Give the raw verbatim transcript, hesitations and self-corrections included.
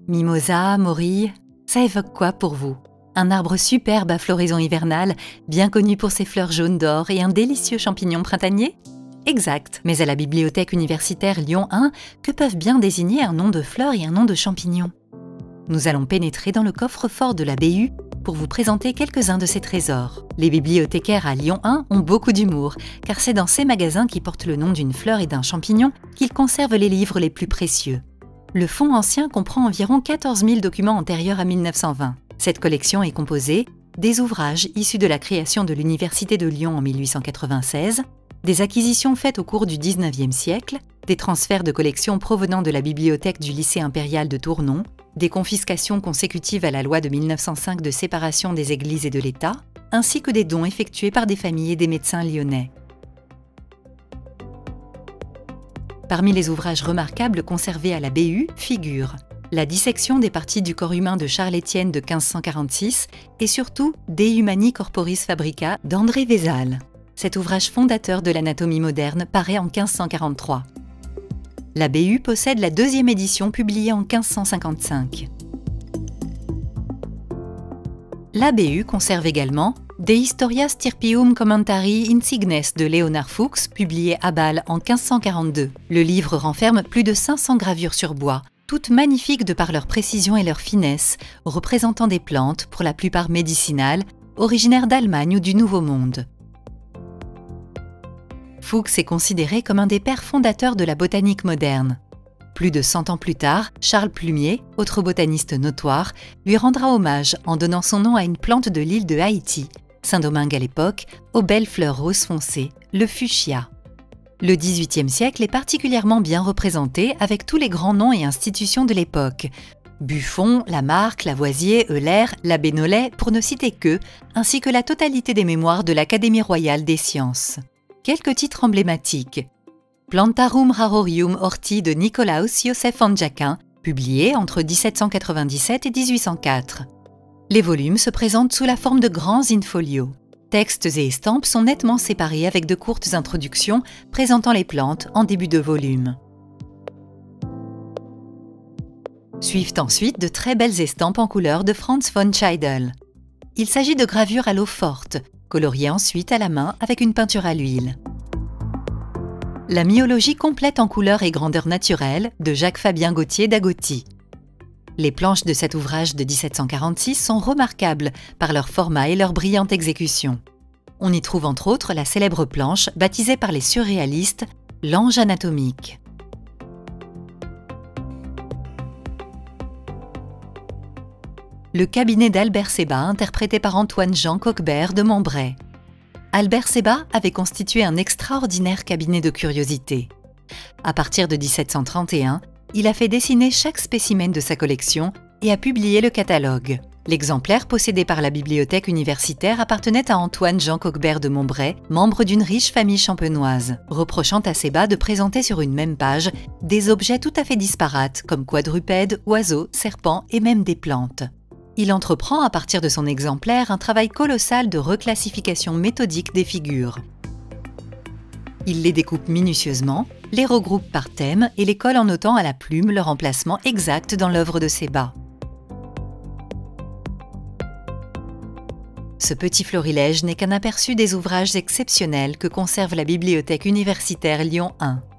Mimosa, morille, ça évoque quoi pour vous? Un arbre superbe à floraison hivernale, bien connu pour ses fleurs jaunes d'or et un délicieux champignon printanier? Exact, mais à la bibliothèque universitaire Lyon un, que peuvent bien désigner un nom de fleur et un nom de champignon? Nous allons pénétrer dans le coffre-fort de la B U pour vous présenter quelques-uns de ces trésors. Les bibliothécaires à Lyon un ont beaucoup d'humour, car c'est dans ces magasins qui portent le nom d'une fleur et d'un champignon qu'ils conservent les livres les plus précieux. Le fonds ancien comprend environ quatorze mille documents antérieurs à mille neuf cent vingt. Cette collection est composée des ouvrages issus de la création de l'Université de Lyon en mille huit cent quatre-vingt-seize, des acquisitions faites au cours du dix-neuvième siècle, des transferts de collections provenant de la bibliothèque du lycée impérial de Tournon, des confiscations consécutives à la loi de mille neuf cent cinq de séparation des églises et de l'État, ainsi que des dons effectués par des familles et des médecins lyonnais. Parmi les ouvrages remarquables conservés à la B U figurent la dissection des parties du corps humain de Charles-Étienne de quinze cent quarante-six et surtout De Humani Corporis Fabrica d'André Vézal. Cet ouvrage fondateur de l'anatomie moderne paraît en quinze cent quarante-trois. La B U possède la deuxième édition publiée en quinze cent cinquante-cinq. La B U conserve également De Historia Stirpium Commentari Insignes de Léonard Fuchs, publié à Bâle en quinze cent quarante-deux. Le livre renferme plus de cinq cents gravures sur bois, toutes magnifiques de par leur précision et leur finesse, représentant des plantes, pour la plupart médicinales, originaires d'Allemagne ou du Nouveau Monde. Fuchs est considéré comme un des pères fondateurs de la botanique moderne. Plus de cent ans plus tard, Charles Plumier, autre botaniste notoire, lui rendra hommage en donnant son nom à une plante de l'île de Haïti, Saint-Domingue à l'époque, aux belles fleurs roses foncées, le fuchsia. Le dix-huitième siècle est particulièrement bien représenté avec tous les grands noms et institutions de l'époque. Buffon, Lamarck, Lavoisier, Euler, l'abbé Nollet, pour ne citer qu'eux, ainsi que la totalité des mémoires de l'Académie royale des sciences. Quelques titres emblématiques. Plantarum Rarorium Horti de Nicolaus Joseph von Jacquin, publié entre dix-sept cent quatre-vingt-dix-sept et dix-huit cent quatre. Les volumes se présentent sous la forme de grands in-folio. Textes et estampes sont nettement séparés avec de courtes introductions présentant les plantes en début de volume. Suivent ensuite de très belles estampes en couleur de Franz von Scheidel. Il s'agit de gravures à l'eau forte, coloriées ensuite à la main avec une peinture à l'huile. La myologie complète en couleur et grandeur naturelle de Jacques-Fabien Gauthier d'Agoty. Les planches de cet ouvrage de dix-sept cent quarante-six sont remarquables par leur format et leur brillante exécution. On y trouve entre autres la célèbre planche baptisée par les surréalistes « l'ange anatomique ». Le cabinet d'Albert Sebas interprété par Antoine-Jean Coquebert de Montbray. Albert Sebas avait constitué un extraordinaire cabinet de curiosités. À partir de dix-sept cent trente et un, il a fait dessiner chaque spécimen de sa collection et a publié le catalogue. L'exemplaire possédé par la bibliothèque universitaire appartenait à Antoine-Jean Coquebert de Montbray, membre d'une riche famille champenoise, reprochant à Sebas de présenter sur une même page des objets tout à fait disparates comme quadrupèdes, oiseaux, serpents et même des plantes. Il entreprend à partir de son exemplaire un travail colossal de reclassification méthodique des figures. Il les découpe minutieusement, les regroupe par thème et les colle en notant à la plume leur emplacement exact dans l'œuvre de Sebas. Ce petit florilège n'est qu'un aperçu des ouvrages exceptionnels que conserve la bibliothèque universitaire Lyon un.